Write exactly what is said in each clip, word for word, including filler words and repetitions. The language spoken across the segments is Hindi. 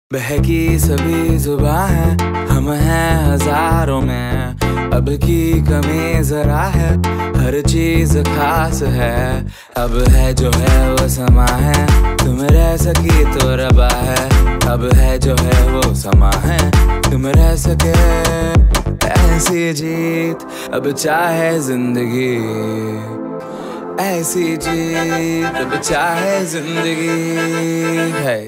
बहकी सभी जुबां है, हम हैं हजारों में। अब की कमी जरा है, हर चीज खास है। अब है जो है वो समा है, तुम रह सकी तो रबा है। अब है जो है वो समा है, तुम रह सके ऐसी जीत। अब चाहे जिंदगी ऐसी जीत, अब चाहे जिंदगी है।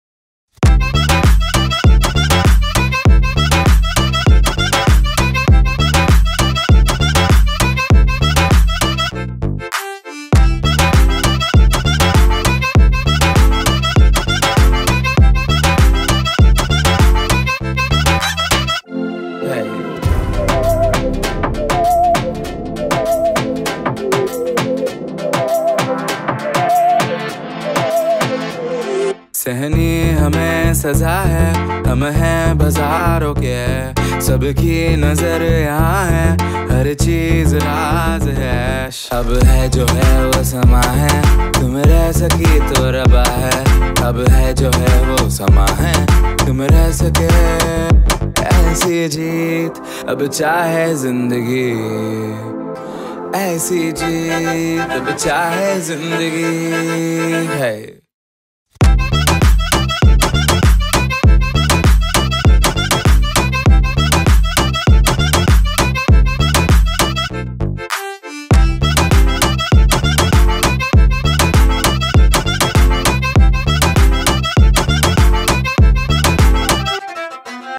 सहनी हमें सजा है, हम हैं बाजारों के। सबकी नजर यहाँ है, हर चीज राज है। अब है जो है वो समा है, तुम रह सकी तो रबा है। अब है जो है वो समा है, तुम रह सके ऐसी जीत। अब चाहे जिंदगी ऐसी जीत, अब चाहे जिंदगी है।